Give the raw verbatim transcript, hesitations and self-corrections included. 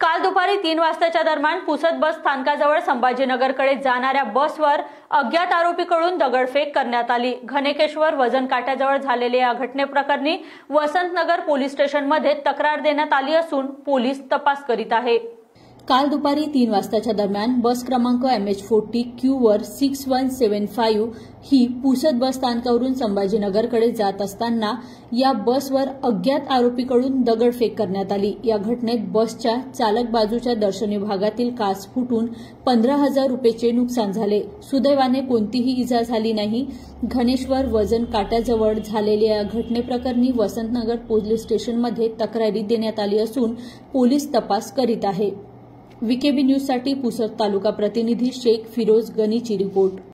काल दुपारी तीन वाजताच्या दरम्यान पुसद बस स्थानकाजवळ संभाजीनगरकडे जाणाऱ्या बसवर अज्ञात आरोपीकडून दगडफेक करण्यात आली। घनकेश्वर वजन काट्याजवळ झालेल्या या घटनेप्रकरणी वसंतनगर पोलीस स्टेशनमध्ये तक्रार देण्यात आली असून पोलीस तपास करीत आहे। काल दुपारी तीन वाजताच्या दरम्यान बस क्रमांक एम एच फोर्टी क्यू वर सिक्स वन सेवन फाइव ही पुसद बस स्थानकावरून संभाजीनगरकडे जात असताना या बसवर अज्ञात आरोपीकडून दगडफेक करण्यात आली। या घटनेत बसच्या चालक बाजूच्या दर्शनी भागातील काच फुटून पंधरा हजार रुपयेचे नुकसान झाले। सुदैवाने कोणतीही इजा झाली नाही। घनेश्वर वजन काट्याजवळ झालेल्या या घटनेप्रकरणी वसंतनगर पोलीस स्टेशनमध्ये तक्रारी देण्यात आली असून पोलीस तपास करीत आहे। वीकेबी न्यूज साठी पुसद तालुका प्रतिनिधी शेख फिरोज गनीची रिपोर्ट।